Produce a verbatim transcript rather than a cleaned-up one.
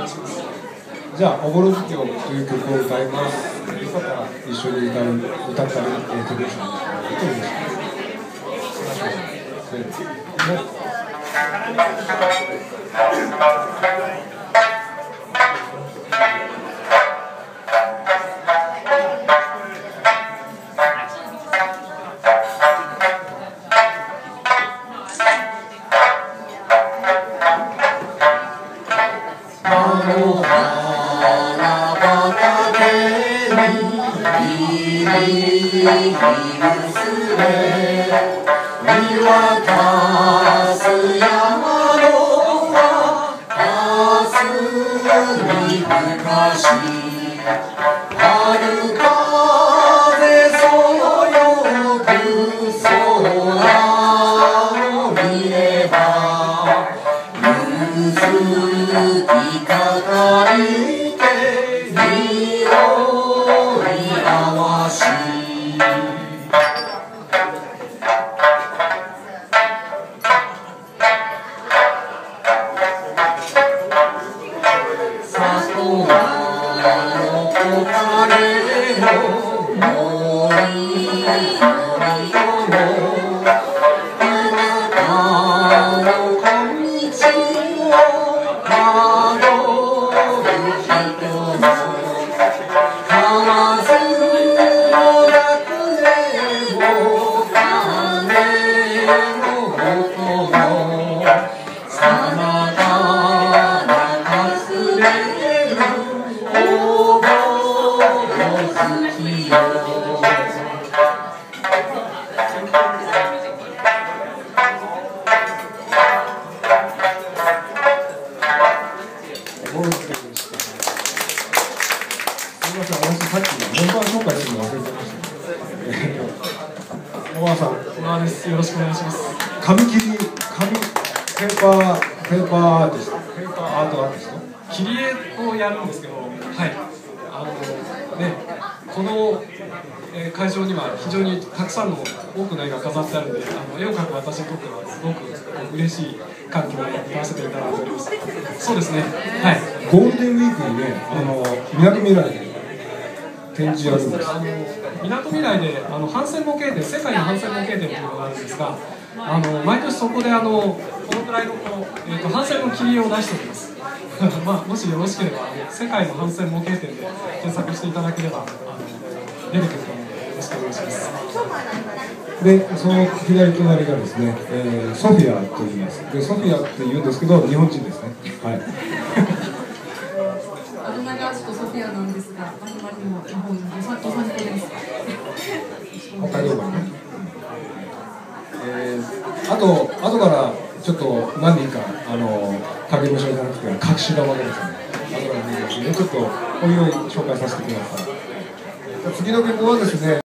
じゃあ、おぼろ月夜という曲を歌います。よかったら一緒に歌う、歌ったり、えー、手拍子をしてお願いします。 見渡す山のは霞深し春風そよぐ空を見ればゆずきかかいて匂い合わし小川さん、 小川です。よろしくお願いします。 紙切り、紙、ペーパー、ペーパーアーティスト、ペーパーアートアーティスト。 切り絵をやるんですけど、はい。あのね、この、えー、会場には非常にたくさんの多くの絵が飾ってあるので、あの絵を描く私にとってはすごく嬉しい環境で歌わせていただいております。そうですね。はい。 ゴールデンウィークにね、あのみなとみらいで展示やるんです。 あのみなとみらいであのハンセン模型展、世界のハンセン模型展というのがあるんですが、あの毎年そこであのこのくらいのこう、えー、とハンセンの切り絵を出しております。まあ、もしよろしければ世界のハンセン模型展で検索していただければあの出てくると思うのでよろしくお願いします。 で、その左隣がですね、えー、ソフィアと言います。で、ソフィアって言うんですけど、日本人ですね。はい。 アルナガーシとソフィアなんですが、我々も日本におさおさめです。 北海道からね。えー、あと、後からちょっと何人か、あの、影武者じゃなくて、隠し玉がですね、後から見るので、ちょっとおいおい紹介させてください。次の曲はですね、